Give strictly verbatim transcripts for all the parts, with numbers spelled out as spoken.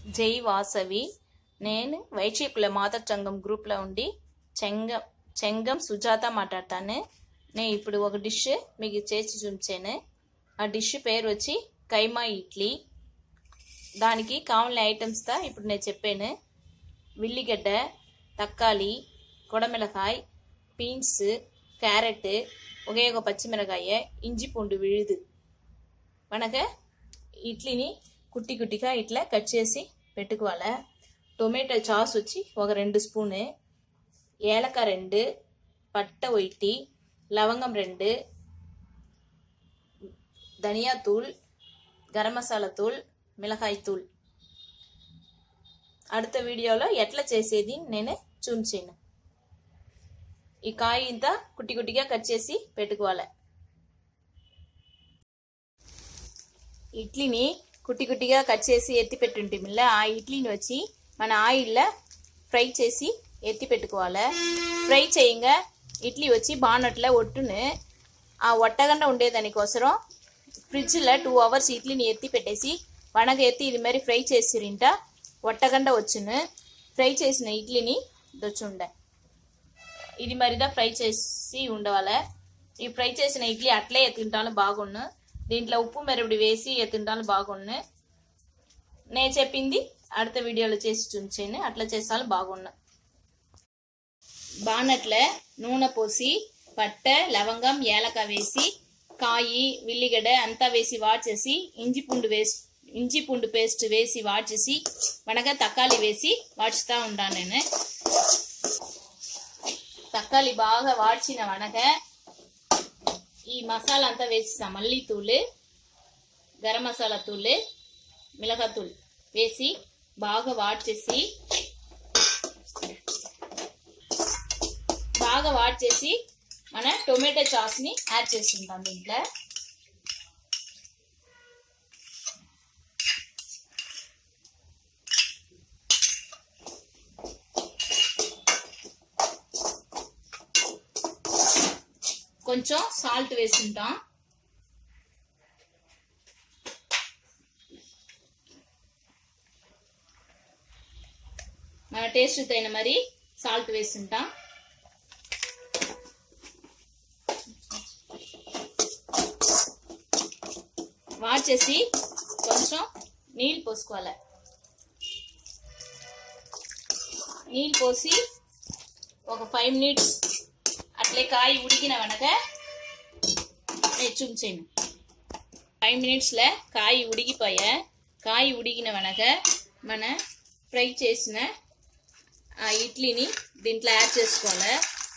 జై వాసవి. నేను వైశ్యకుల మాతర్ సంఘం గ్రూప్లో ఉండి చెంగం చెంగం సుజాత మాట్లాడతాను. నేను ఇప్పుడు ఒక డిష్ మీకు చేసి చూపించాను. ఆ డిష్ పేరు వచ్చి కైమా ఇడ్లీ. దానికి కావాలని ఐటమ్స్తో ఇప్పుడు నేను చెప్పాను. ఉల్లిగడ్డ, తక్కాలి, కొడమిరకాయ, బీన్స్, క్యారెట్, ఒకే ఒక పచ్చిమిరకాయ, ఇంజి పూండు విழுదు. మనక ఇడ్లీని కుట్టి కుట్టిగా ఇట్లా కట్ చేసి పెట్టుకోవాలి. టొమాటో సాస్ వచ్చి ఒక రెండు స్పూను, ఏలక రెండు, పట్ట ఒకటి, లవంగం రెండు, ధనియా తూள், గరం మసాలా తూள், మిளகாய் తూள். அடுத்த వీడియోలో ఎట్లా చేసేది నేను చూపించాను. ఈ కాయ ఇంత కుట్టి కుట్టిగా కట్ చేసి పెట్టుకోవాలి. ఇడ్లీని కుట్టి కుట్టిగా కట్ చేసి ఎత్తి పెట్టుంటే మిల్ల ఆ ఇడ్లీని వచ్చి మన ఆయిల్లో ఫ్రై చేసి ఎత్తి పెట్టుకోవాలి. ఫ్రై చేయంగా ఇడ్లీ వచ్చి బాగున్నట్లే ఒట్టును ఆ ఒట్టగండ ఉండేదానికోసరం ఫ్రిడ్జ్లో టూ అవర్స్ ఇడ్లీని ఎత్తి పెట్టేసి వనగ ఎత్తి ఇది మరి ఫ్రై చేసిరింట ఒట్టగండ వచ్చును. ఫ్రై చేసిన ఇడ్లీని దొచ్చుండే ఇది మరిదా ఫ్రై చేసి ఉండవాలి. ఈ ఫ్రై చేసిన ఇడ్లీ అట్లే ఎత్తింటాను బాగుండు. దీంట్లో ఉప్పు మెరపడి వేసి ఎత్తింటాను బాగుండు. నేను చెప్పింది அடுத்த వీడియోలో చేసి చూపించాను. అట్లా చేస్తాను బాగుండు. బానట్లే నూనె పోసి పట్ట, లవంగం, ఏలక వేసి కాయి, ఉల్లిగడ్డ అంతా వేసి వాడ్చేసి ఇంజి పూండు వేసి ఇంజి పూండు పేస్ట్ వేసి వాడ్చేసి మనక తక్కాలి వేసి వాడ్చుతా ఉంటాను. నేను తక్కాలి బాగా వాడ్చిన వనక ఈ మసాలా అంతా వేసిస్తా. మల్లీ తూள், గరం మసాలా తూள், మిளகாய் తూள் వేసి బాగా వాడ్చేసి బాగా వాడ్చేసి మన టొమాటో సాస్ ని యాడ్ చేసుకుంటాం. దీంట్లో కొంచెం సాల్ట్ వేసుకుంటాం. మన టేస్ట్ తగిన మరి సాల్ట్ వేసుకుంటాం. వాడ్చేసి కొంచెం నీళ్ళు పోసుకోవాలి. నీళ్ళు పోసి ఒక ఫైవ్ మినిట్స్ అట్లే కాయ ఉడికిన వనక నేను చూపించాను. ఫైవ్ మినిట్స్లో కాయ ఉడికిపోయా. కాయ ఉడికిన వనక మన ఫ్రై చేసిన ఆ ఇడ్లీని దీంట్లో యాడ్ చేసుకోవాలి.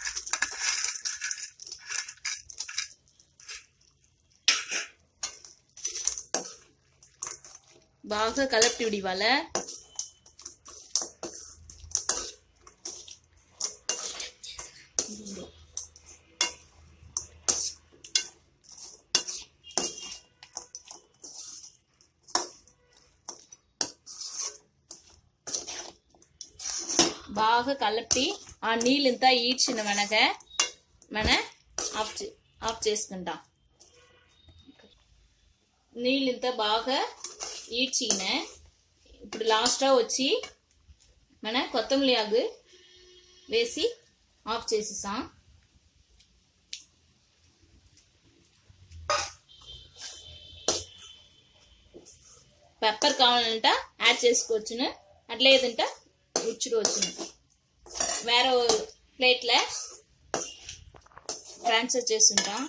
బాగా కలపి విడివాలి. బాగా కలిపి ఆ నీళ్ళంతా ఈడ్చిన వనక మన ఆఫ్ ఆఫ్ చేసుకుంటాం. నీళ్ళంతా బాగా ఈడ్చిన ఇప్పుడు లాస్ట్ వచ్చి మన కొత్తిమీర ఆకు వేసి ఆఫ్ చేసేసాం. పెప్పర్ కావాలంట యాడ్ చేసుకోవచ్చును, అట్లేదంట ఉచ్చుకోవచ్చును. వేరే ప్లేట్లో ట్రాన్స్ఫర్ చేస్తుంటాం.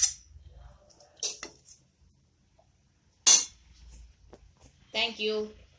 Thank you.